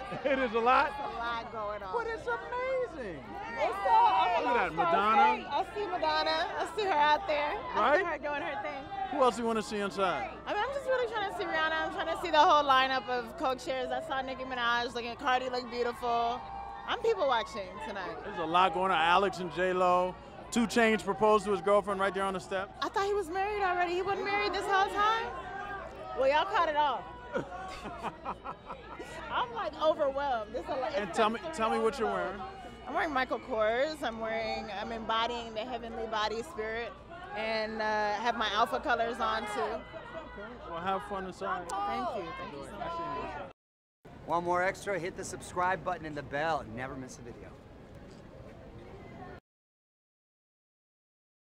It is a lot? There's a lot going on. But it's amazing. It's so, Look at that, Madonna. I see Madonna. I see her out there. I see her doing her thing. Who else do you want to see inside? I mean, I'm just really trying to see Rihanna. I'm trying to see the whole lineup of Coke chairs. I saw Nicki Minaj looking, Cardi look beautiful. I'm people watching tonight. There's a lot going on. Alex and J-Lo. 2 Chainz proposed to his girlfriend right there on the steps. I thought he was married already. He wasn't married this whole time? Well, y'all caught it off. I'm like overwhelmed. And tell me what you're wearing. I'm wearing Michael Kors. I'm embodying the heavenly body spirit, and have my alpha colors on too. Okay. Well, have fun inside. Thank you. Thank you so much. Want more extra? Hit the subscribe button and the bell. Never miss a video.